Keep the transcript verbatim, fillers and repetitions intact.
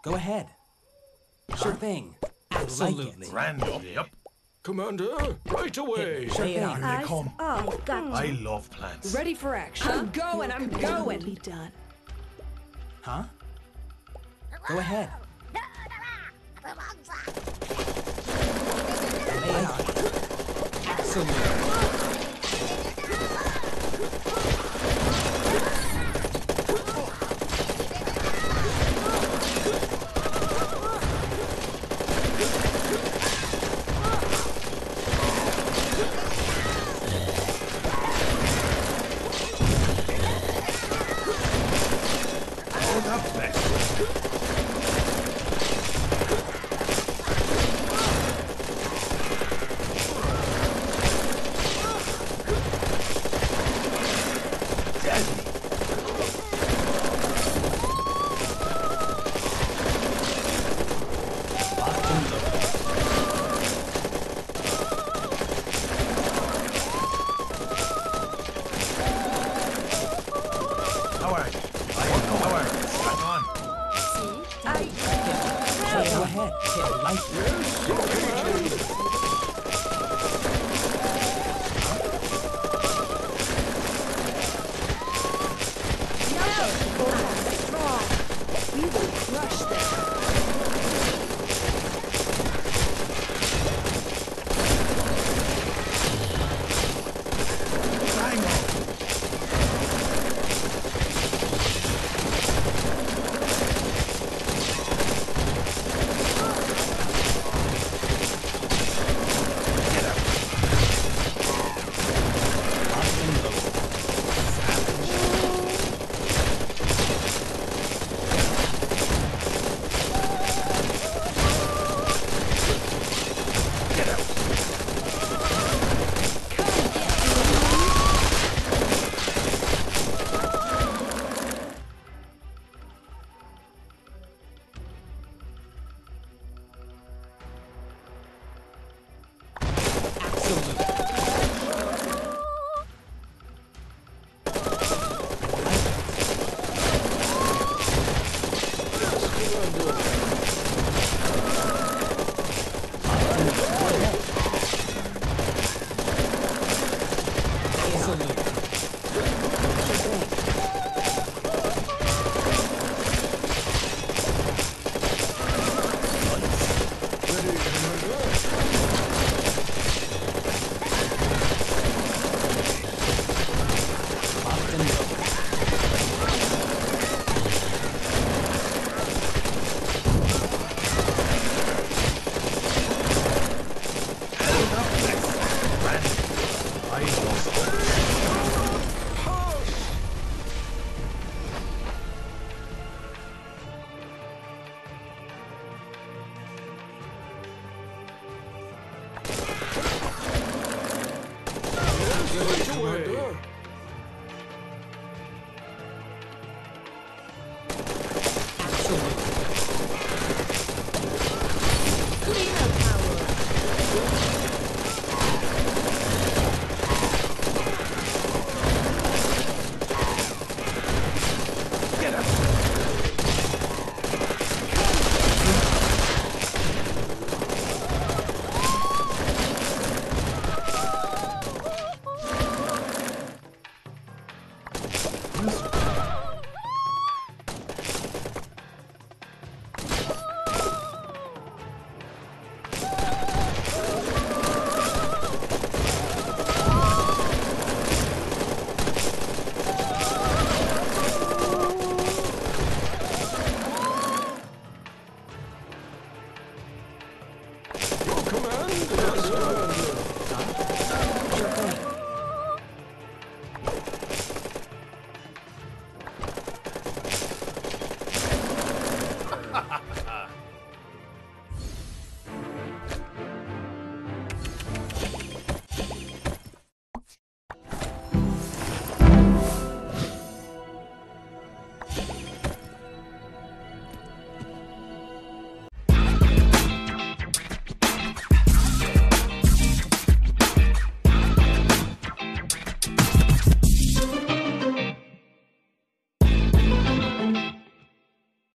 Go ahead. Sure thing. Absolutely. Random. Yep. Commander, right away. Sure thing. Here they Eyes? come. Oh, gotcha. I love plants. Ready for action. I'm going, I'm Will going. be done. Huh? Go ahead. Lay on. Absolutely. Hold up, Max. How are you? How are you? Back on. Go ahead. Hit right. We will crush them. Right away.